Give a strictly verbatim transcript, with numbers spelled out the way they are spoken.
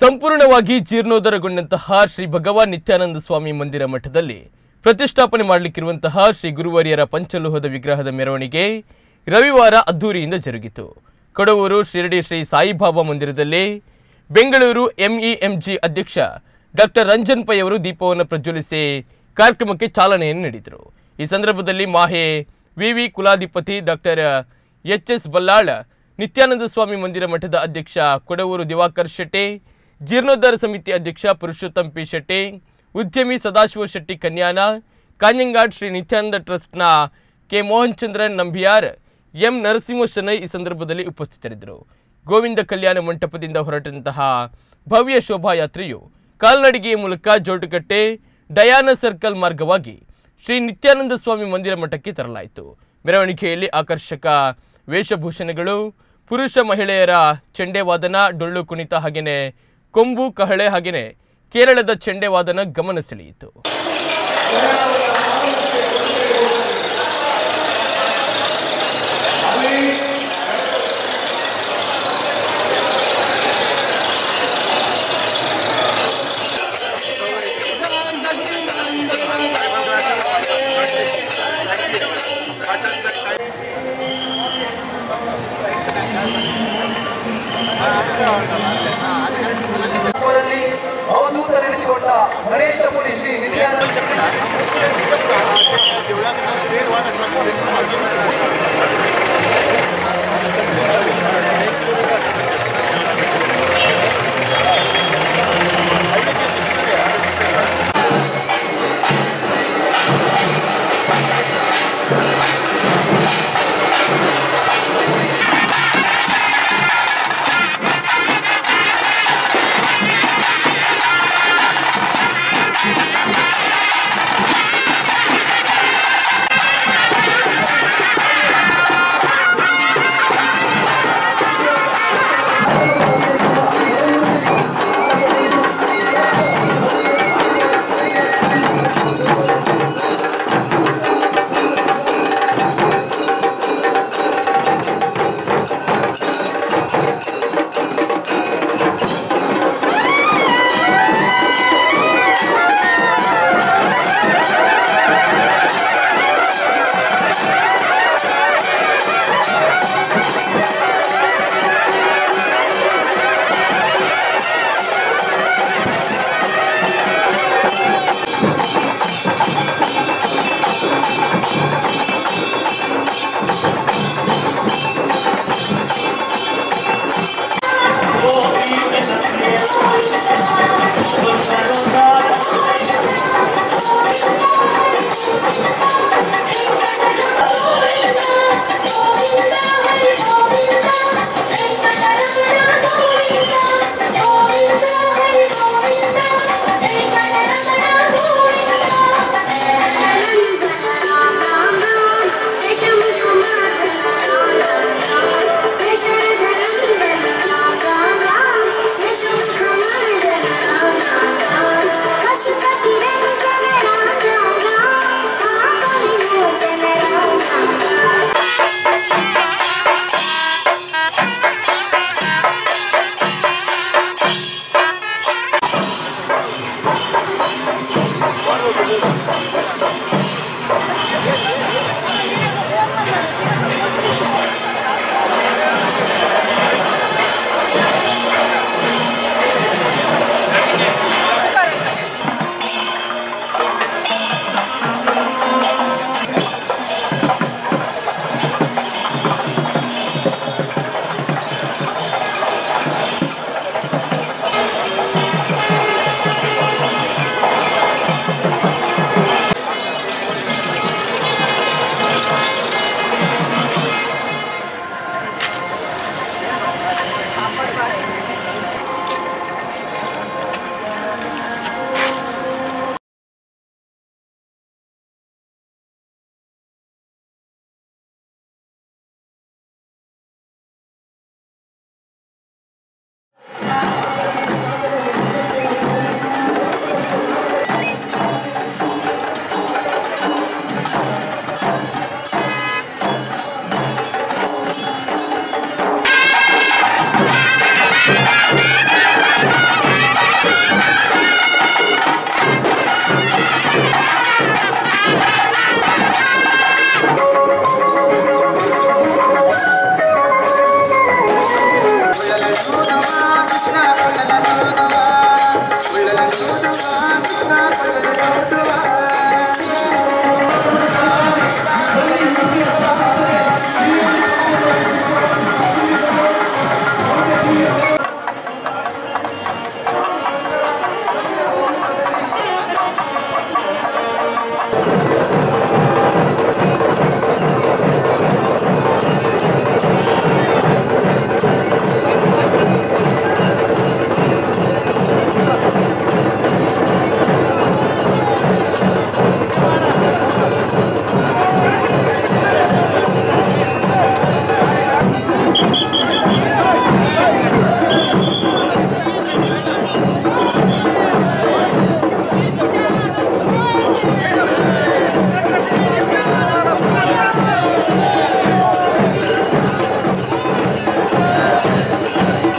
ಸಂಪೂರ್ಣವಾಗಿ ಜೀರ್ಣೋದ್ಧಾರಗೊಂಡಂತಹ ಶ್ರೀ ಭಗವಾನ್ ನಿತ್ಯಾನಂದ ಸ್ವಾಮಿ ಮಂದಿರ ಮಠದಲ್ಲಿ ಪ್ರತಿಷ್ಠಾಪನೆ ಮಾಡಲಿಕ್ಕಿರುವಂತಹ ಶ್ರೀ ಗುರುವರಿಯರ ಪಂಚಲೋಹದ ವಿಗ್ರಹದ ಮೆರವಣಿಗೆ ರವಿವಾರ ಅದ್ದೂರಿಯಿಂದ ಜರುಗಿತು. ಕಡೂರು ಶಿರಡಿ ಶ್ರೀ ಸಾಯಿಬಾಬಾ ಮಂದಿರದಲ್ಲಿ ಬೆಂಗಳೂರು ಎಂಇಎಂಜಿ ಅಧ್ಯಕ್ಷ ಡಾಕ್ಟರ್ ರಂಜನ್ ಪೈ ಅವರು ದೀಪವನ್ನು ಪ್ರಜ್ವಲಿಸಿ ಕಾರ್ಯಕ್ರಮಕ್ಕೆ ಚಾಲನೆಯನ್ನು ನೀಡಿದರು. ಈ ಸಂದರ್ಭದಲ್ಲಿ ಮಾಹೆ ವಿವಿ ಕುಲಾಧಿಪತಿ doctor H S Ballal, Nityananda Swami Mandira ಮಠದ ಅಧ್ಯಕ್ಷ ಕೊಡವೂರು ದಿವಾಕರ್ ಶೆಟ್ಟಿ, ಜೀರ್ಣೋದ್ಧಾರ ಸಮಿತಿ ಅಧ್ಯಕ್ಷ ಪುರುಷೋತ್ತಮ್ ಪಿ ಶೆಟ್ಟಿ, ಉದ್ಯಮಿ ಸದಾಶಿವ ಶೆಟ್ಟಿ ಕನ್ಯಾನ, ಕಾಂಜಂಗಾಡ್ ಶ್ರೀ ನಿತ್ಯಾನಂದ ಟ್ರಸ್ಟ್ನ ಕೆ ಮೋಹನ್ ಚಂದ್ರನ್ ನಂಬಿಯಾರ್, ಎಂ ನರಸಿಂಹ ಶೆಣೈ ಈ ಸಂದರ್ಭದಲ್ಲಿ ಉಪಸ್ಥಿತರಿದ್ದರು. ಗೋವಿಂದ ಕಲ್ಯಾಣ ಮಂಟಪದಿಂದ ಹೊರಟಂತಹ ಭವ್ಯ ಶೋಭಾಯಾತ್ರೆಯು ಕಾಲ್ನಡಿಗೆಯ ಮೂಲಕ ಜೋಟುಕಟ್ಟೆ ಡಯಾನ ಸರ್ಕಲ್ ಮಾರ್ಗವಾಗಿ ಶ್ರೀ ನಿತ್ಯಾನಂದ ಸ್ವಾಮಿ ಮಂದಿರ ಮಠಕ್ಕೆ ತರಲಾಯಿತು. ಮೆರವಣಿಗೆಯಲ್ಲಿ ಆಕರ್ಷಕ ವೇಷಭೂಷಣಗಳು, ಪುರುಷ ಮಹಿಳೆಯರ ಚೆಂಡೆವಾದನ, ಡೊಳ್ಳು ಕುಣಿತ ಹಾಗೆಯೇ ಕೊಂಬು ಕಹಳೆ ಹಾಗೆಯೇ ಕೇರಳದ ಚೆಂಡೆವಾದನ ಗಮನ ಸೆಳೆಯಿತು.